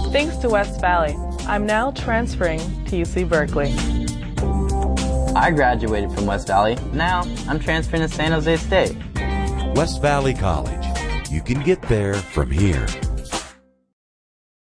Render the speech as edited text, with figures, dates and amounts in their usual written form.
Thanks to West Valley, I'm now transferring to UC Berkeley. I graduated from West Valley. Now I'm transferring to San Jose State. West Valley College. You can get there from here.